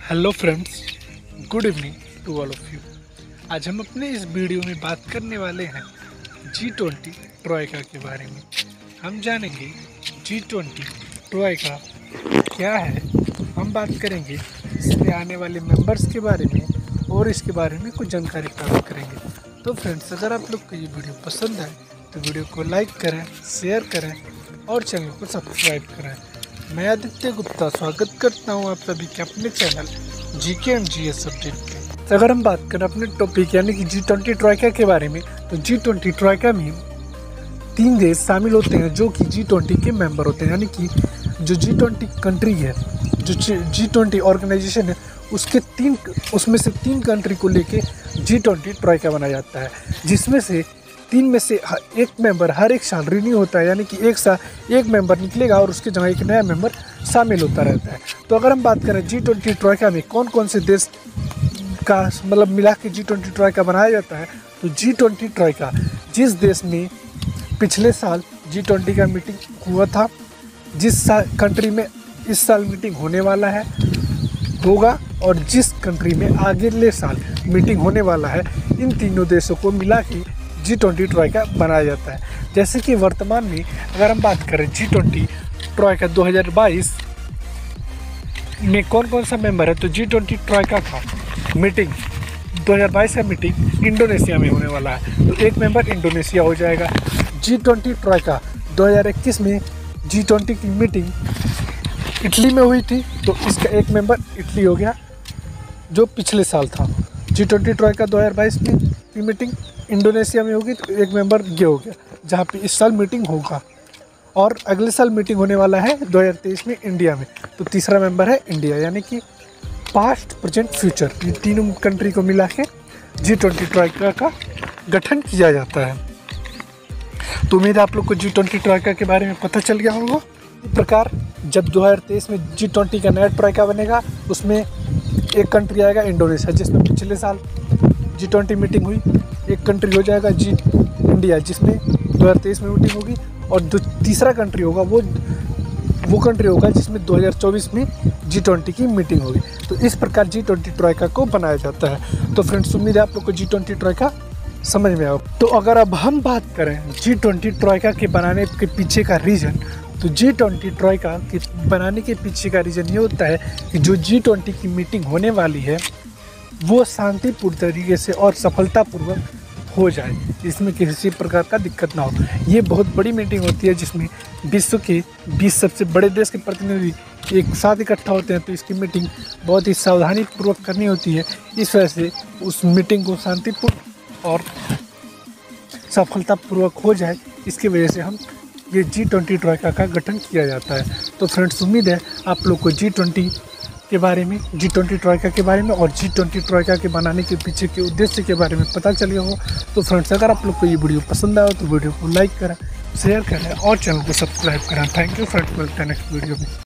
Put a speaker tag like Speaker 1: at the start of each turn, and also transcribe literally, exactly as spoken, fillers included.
Speaker 1: Hello friends, good evening to all of you. आज हम अपने इस वीडियो में बात करने वाले हैं जी ट्वेंटी ट्रॉयका के बारे में। हम जानेंगे जी ट्वेंटी ट्रॉयका क्या है, हम बात करेंगे इसमें आने वाले मेंबर्स के बारे में और इसके बारे में कुछ जानकारी प्राप्त करेंगे। तो फ्रेंड्स, अगर आप लोग को ये वीडियो पसंद आए तो वीडियो को लाइक करें, शेयर करें और चैनल को सब्सक्राइब करें। मैं आदित्य गुप्ता स्वागत करता हूं आप सभी के अपने चैनल जी के एम जी एस सब्जेक्ट पे। तो अगर हम बात करें अपने टॉपिक यानी कि जी ट्वेंटी ट्रॉयका के बारे में, तो जी ट्वेंटी ट्रॉयका में तीन देश शामिल होते हैं जो कि जी ट्वेंटी के मेंबर होते हैं। यानी कि जो जी ट्वेंटी कंट्री है, जो जी ट्वेंटी ऑर्गेनाइजेशन है, उसके तीन उसमें से तीन कंट्री को लेके जी ट्वेंटी ट्रॉयका बनाया जाता है, जिसमें से तीन में से एक मेंबर हर एक साल रिन्यू होता है। यानी कि एक साल एक मेंबर निकलेगा और उसके जगह एक नया मेंबर शामिल होता रहता है। तो अगर हम बात करें जी ट्वेंटी ट्रॉयका में कौन कौन से देश का मतलब मिला के जी ट्वेंटी ट्रॉयका बनाया जाता है, तो जी ट्वेंटी ट्रॉयका जिस देश में पिछले साल जी ट्वेंटी का मीटिंग हुआ था, जिस साल कंट्री में इस साल मीटिंग होने वाला है होगा और जिस कंट्री में अगले साल मीटिंग होने वाला है, इन तीनों देशों को मिला के जी ट्वेंटी ट्रॉयका बनाया जाता है। जैसे कि वर्तमान में अगर हम बात करें जी ट्वेंटी ट्रॉयका दो हज़ार बाईस में कौन कौन सा मेंबर है, तो जी ट्वेंटी ट्रॉयका का मीटिंग दो हज़ार बाईस का मीटिंग इंडोनेशिया में होने वाला है, तो एक मेंबर इंडोनेशिया हो जाएगा। जी ट्वेंटी ट्रॉयका दो हज़ार इक्कीस में जी ट्वेंटी की मीटिंग इटली में हुई थी, तो इसका एक मेंबर इटली हो गया जो पिछले साल था। जी ट्वेंटी ट्रॉयका दो हज़ार बाईस में की मीटिंग इंडोनेशिया में होगी, तो एक मेंबर ये हो गया जहाँ पे इस साल मीटिंग होगा, और अगले साल मीटिंग होने वाला है दो हज़ार तेईस में इंडिया में, तो तीसरा मेंबर है इंडिया। यानी कि पास्ट, प्रेजेंट, फ्यूचर, ये तीनों कंट्री को मिला के जी ट्वेंटी ट्रॉयका का गठन किया जाता है। तो उम्मीद है आप लोग को जी ट्वेंटी ट्रॉयका के बारे में पता चल गया होगा। इस प्रकार जब दो हज़ार तेईस में जी ट्वेंटी का नया ट्रॉयका बनेगा, उसमें एक कंट्री आएगा इंडोनेशिया, जिसमें पिछले साल जी ट्वेंटी मीटिंग हुई। एक कंट्री हो जाएगा जी इंडिया, जिसमें दो हज़ार तेईस में मीटिंग होगी, और जो तीसरा कंट्री होगा वो वो कंट्री होगा जिसमें दो हज़ार चौबीस में जी ट्वेंटी की मीटिंग होगी। तो इस प्रकार जी ट्वेंटी ट्रॉयका को बनाया जाता है। तो फ्रेंड्स, उम्मीद है आप लोग को जी ट्वेंटी ट्रॉयका समझ में आओ। तो अगर अब हम बात करें जी ट्वेंटी ट्रॉयका के बनाने के पीछे का रीज़न, तो जी ट्वेंटी ट्रॉयका के बनाने के पीछे का रीज़न ये होता है कि जो जी ट्वेंटी की मीटिंग होने वाली है वो शांतिपूर्ण तरीके से और सफलतापूर्वक हो जाए, इसमें किसी प्रकार का दिक्कत ना हो। ये बहुत बड़ी मीटिंग होती है जिसमें विश्व के बीस सबसे बड़े देश के प्रतिनिधि एक साथ इकट्ठा होते हैं, तो इसकी मीटिंग बहुत ही सावधानी पूर्वक करनी होती है। इस वजह से उस मीटिंग को शांतिपूर्ण और सफलतापूर्वक हो जाए, इसकी वजह से हम ये जी ट्वेंटी ट्रॉयका का गठन किया जाता है। तो फ्रेंड्स, उम्मीद है आप लोग को जी ट्वेंटी के बारे में, जी ट्वेंटी ट्रॉयका के बारे में और जी ट्वेंटी ट्रॉयका के बनाने के पीछे के उद्देश्य के बारे में पता चल गया हो। तो फ्रेंड्स, अगर आप लोग को ये वीडियो पसंद आया तो वीडियो को लाइक करें, शेयर करें और चैनल को सब्सक्राइब करें। थैंक यू फ्रेंड्स, मिलते हैं नेक्स्ट वीडियो में।